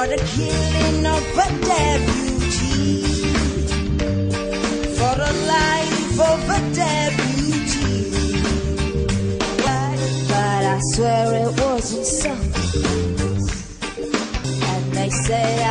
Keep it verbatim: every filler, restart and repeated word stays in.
for the killing of a deputy, for the life of a deputy. But, but I swear it wasn't so. And they say I